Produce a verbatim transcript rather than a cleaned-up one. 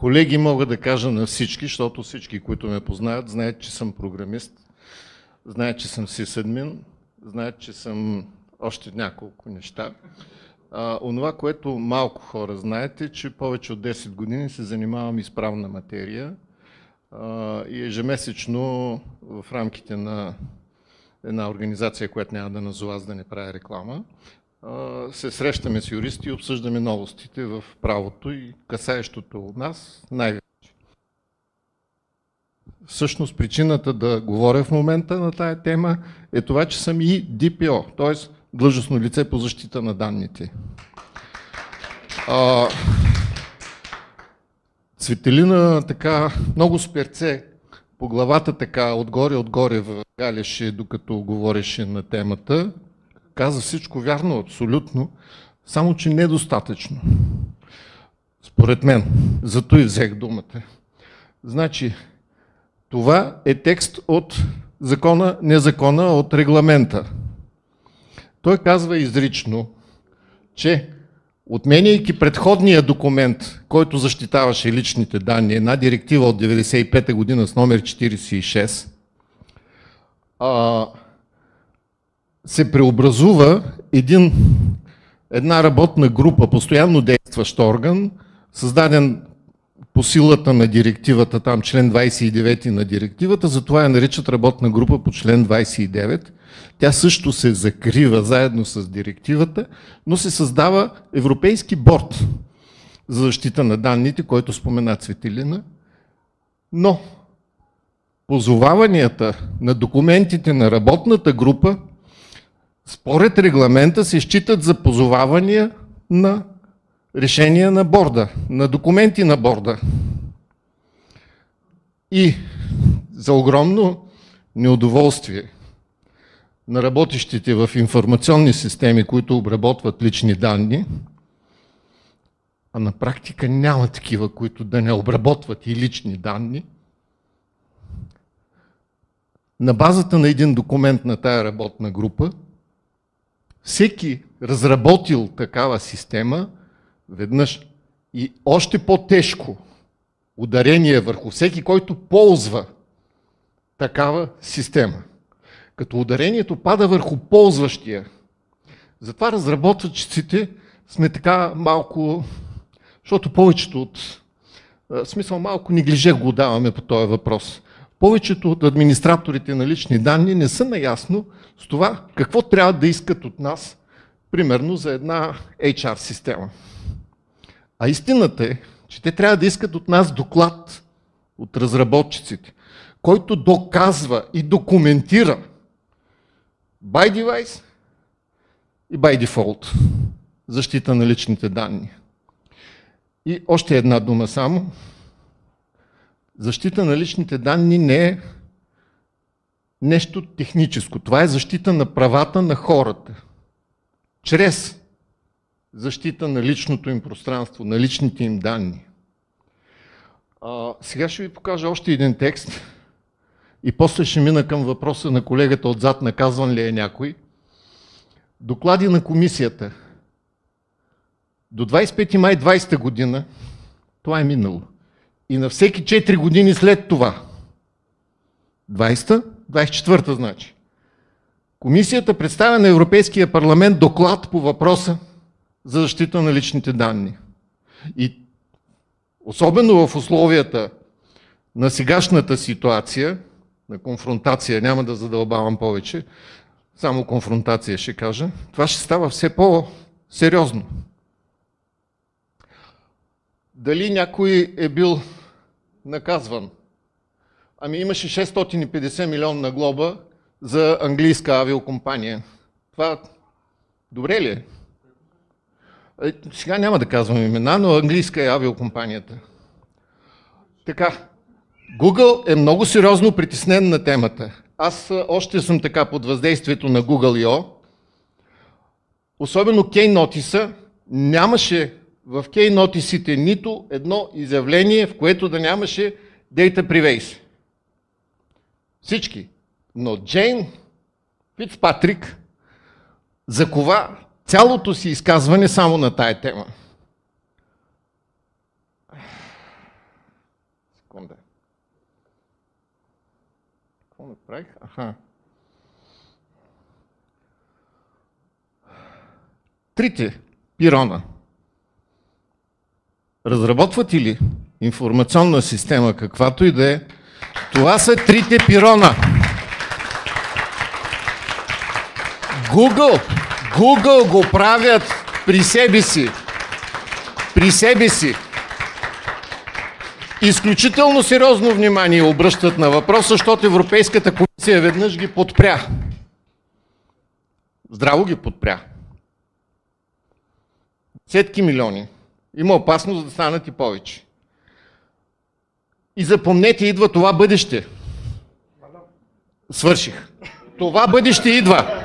колеги мога да кажа на всички, защото всички, които ме познават, знаят, че съм програмист, знаят, че съм сисадмин, знаят, че съм още няколко неща. А, онова, което малко хора знаете, че повече от десет години се занимавам и с правна материя а, и ежемесечно в рамките на една организация, която няма да назова, за да не правя реклама, а, се срещаме с юристи и обсъждаме новостите в правото и касаещото от нас най-вече. Всъщност причината да говоря в момента на тая тема е това, че съм и Ди Пи О, т.е. длъжностно лице по защита на данните. А, Цветелина така много с перце по главата така отгоре-отгоре в галеше, докато говореше на темата. Каза всичко вярно, абсолютно, само че недостатъчно. Според мен. Зато и взех думата. Значи, това е текст от закона, не закона, от регламента. Той казва изрично, че отменяйки предходния документ, който защитаваше личните данни, една директива от деветдесет и пета година с номер четиридесет и шест, а, се преобразува един, една работна група, постоянно действащ орган, създаден по силата на директивата, там член двадесет и девети на директивата, затова я наричат работна група по член двадесет и девет. Тя също се закрива заедно с директивата, но се създава Европейски борд за защита на данните, който спомена Цветелина. Но позоваванията на документите на работната група според регламента се считат за позовавания на решения на борда, на документи на борда. И за огромно неудоволствие на работещите в информационни системи, които обработват лични данни, а на практика няма такива, които да не обработват и лични данни, на базата на един документ на тая работна група, всеки разработил такава система, веднъж и още по-тежко ударение върху всеки, който ползва такава система. Като ударението пада върху ползващия. Затова разработвачите сме така малко, защото повечето от, в смисъл малко неглиже го даваме по този въпрос. Повечето от администраторите на лични данни не са наясно с това какво трябва да искат от нас, примерно за една Ейч Ар система. А истината е, че те трябва да искат от нас доклад от разработчиците, който доказва и документира by device и by default защита на личните данни. И още една дума само. Защита на личните данни не е нещо техническо. Това е защита на правата на хората. Чрез защита на личното им пространство, на личните им данни. А, сега ще ви покажа още един текст и после ще мина към въпроса на колегата отзад, наказван ли е някой. Доклади на комисията. До двадесет и пети май двадесета година, това е минало, и на всеки четири години след това, двадесета, двадесет и четвърта значи, комисията представя на Европейския парламент доклад по въпроса за защита на личните данни. И особено в условията на сегашната ситуация, на конфронтация, няма да задълбавам повече, само конфронтация ще кажа, това ще става все по-сериозно. Дали някой е бил наказван? Ами имаше шестстотин и петдесет милионна глоба за английска авиокомпания. Това добре ли е? Сега няма да казвам имена, но английска е авиокомпанията. Така, Google е много сериозно притеснен на темата. Аз още съм така под въздействието на Google и о. Особено Keynote-а, нямаше в Keynote-ите нито едно изявление, в което да нямаше Data Privacy. Всички. Но Джейн Фицпатрик закова цялото си изказване само на тая тема. Секунда. Какво направих? Аха. Трите пирона разработвате ли информационна система, каквато и да е, това са трите пирона. Google, Google го правят при себе си. При себе си. Изключително сериозно внимание обръщат на въпроса, защото Европейската комисия веднъж ги подпря. Здраво ги подпря. Сетки милиони. Има опасност да станат и повече. И запомнете, идва това бъдеще. Свърших. Това бъдеще идва.